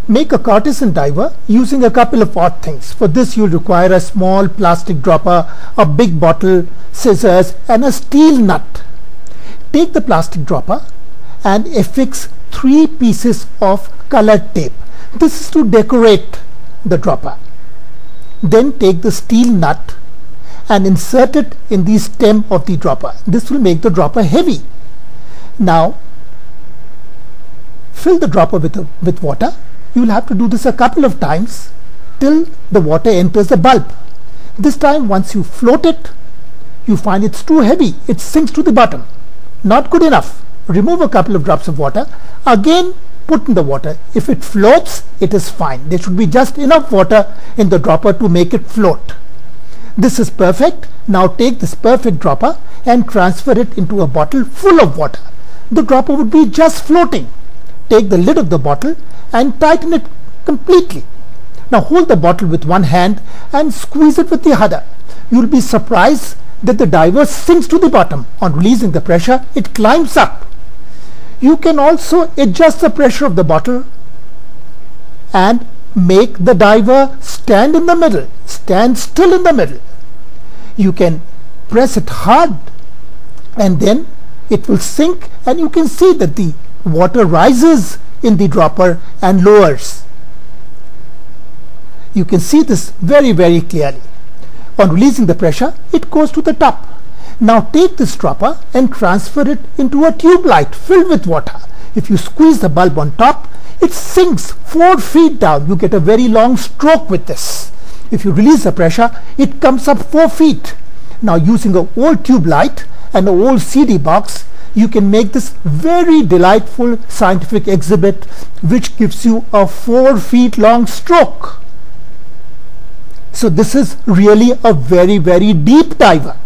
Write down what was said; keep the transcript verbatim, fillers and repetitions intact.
make a cartesian diver using a couple of odd things. For this you'll require a small plastic dropper, a big bottle, scissors and a steel nut. Take the plastic dropper and affix three pieces of colored tape. This is to decorate the dropper. Then take the steel nut and insert it in the stem of the dropper. This will make the dropper heavy. Now fill the dropper with, a, with water. You will have to do this a couple of times till the water enters the bulb. This time once you float it, you find it's too heavy, it sinks to the bottom. Not good enough. Remove a couple of drops of water, again put in the water. If it floats, it is fine. There should be just enough water in the dropper to make it float. This is perfect. Now take this perfect dropper and transfer it into a bottle full of water. The dropper would be just floating. Take the lid of the bottle and tighten it completely. Now hold the bottle with one hand and squeeze it with the other. You will be surprised that the diver sinks to the bottom. On releasing the pressure, it climbs up. You can also adjust the pressure of the bottle and make the diver stand in the middle, stand still in the middle. You can press it hard and then it will sink, and you can see that the water rises in the dropper and lowers. You can see this very very clearly. On releasing the pressure, it goes to the top. Now take this dropper and transfer it into a tube light filled with water. If you squeeze the bulb on top, it sinks four feet down. You get a very long stroke with this. If you release the pressure, it comes up four feet. Now using an old tube light and an old C D box, you can make this very delightful scientific exhibit which gives you a four feet long stroke. So this is really a very very deep diver.